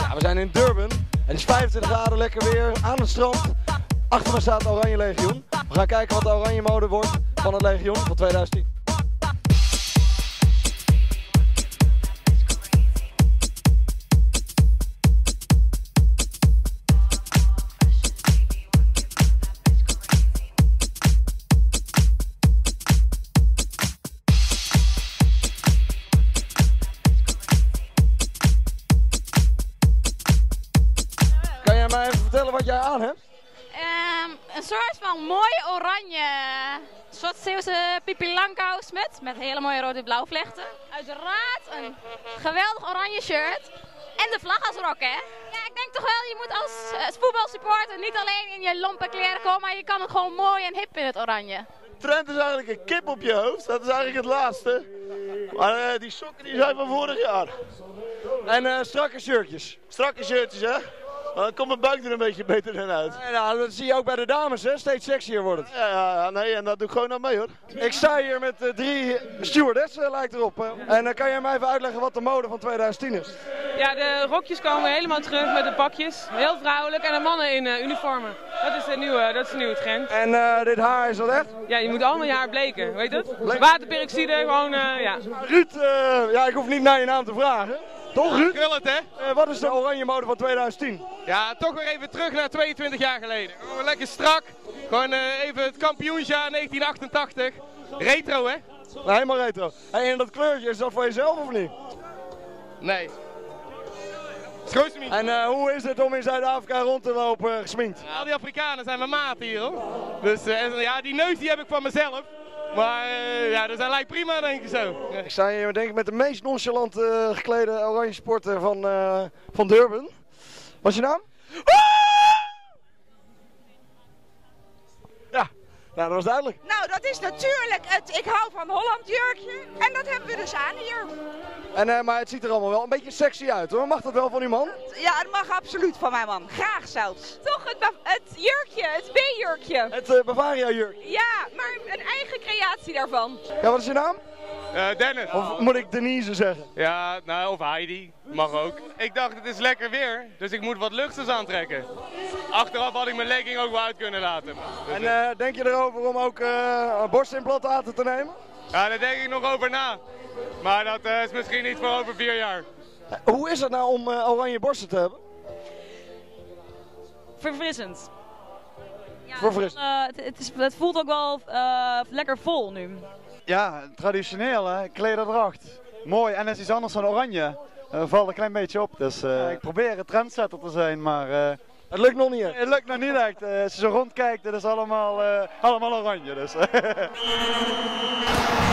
Ja, we zijn in Durban. Het is 25 graden, lekker weer, aan het strand. Achter me staat het Oranje Legioen. We gaan kijken wat de oranje mode wordt van het Legioen van 2010. Kan jij mij even vertellen wat jij aan hebt? Een soort van mooi oranje, soort Zeeuwse Pipi Langkous met hele mooie rode blauwvlechten. Uiteraard een geweldig oranje shirt en de vlag als rok, hè? Ja, ik denk toch wel, je moet als voetbalsupporter niet alleen in je lompe kleren komen, maar je kan het gewoon mooi en hip in het oranje. De trend is eigenlijk een kip op je hoofd, dat is eigenlijk het laatste. Maar die sokken die zijn van vorig jaar. En strakke shirtjes. Strakke shirtjes, hè? Dan komt mijn buik er een beetje beter in uit. Ja, dat zie je ook bij de dames, hè? Steeds sexier wordt het. Ja, nee, en dat doe ik gewoon aan mee, hoor. Ik sta hier met 3 stewardessen, lijkt erop. Hè? En kan jij mij even uitleggen wat de mode van 2010 is? Ja, de rokjes komen helemaal terug met de pakjes. Heel vrouwelijk en de mannen in uniformen. Dat is de nieuwe trend. En dit haar, is dat echt? Ja, je moet allemaal je haar bleken, weet je het? Waterperoxide, gewoon, ja. Ruud, ja, ik hoef niet naar je naam te vragen. Toch, Ruud? Ik wil het, hè? Wat is de oranje mode van 2010? Ja, toch weer even terug naar 22 jaar geleden. Gewoon lekker strak. Gewoon even het kampioensjaar 1988. Retro, hè? Nou, helemaal retro. Hey, en dat kleurtje, is dat voor jezelf of niet? Nee. Schoosemiet. En hoe is het om in Zuid-Afrika rond te lopen gesminkt? Al die Afrikanen zijn mijn maat hier, hoor. Dus ja, die neus die heb ik van mezelf. Maar ja, dat lijkt prima, denk ik zo. Ja. Ik sta hier denk ik met de meest nonchalant geklede oranje sporter van Durban. Wat is je naam? Ja, nou, dat was duidelijk. Nou, dat is natuurlijk het ik hou van Holland jurkje. En dat hebben we dus aan hier. En, maar het ziet er allemaal wel een beetje sexy uit, hoor. Mag dat wel van uw man? Ja, het mag absoluut van mijn man. Graag zelfs. Toch het jurkje, het B-jurkje. Het Bavaria jurk. Ja, maar een eigen creatie daarvan. Ja, wat is je naam? Dennis. Of moet ik Denise zeggen? Ja, nou, of Heidi. Mag ook. Ik dacht, het is lekker weer, dus ik moet wat luchters aantrekken. Achteraf had ik mijn legging ook wel uit kunnen laten. Dus, en denk je erover om ook borstimplantaten te nemen? ja, daar denk ik nog over na. Maar dat is misschien niet voor over 4 jaar. Hoe is het nou om oranje borsten te hebben? Verfrissend. Ja, Verfrissend. Het voelt ook wel lekker vol nu. Ja, traditioneel, hè? Klederdracht. Mooi, en het is iets anders dan oranje. Valt een klein beetje op, dus ik probeer een trendsetter te zijn, maar het lukt nog niet echt. Het lukt nog niet echt. Als je zo rondkijkt, het is allemaal oranje. Dus.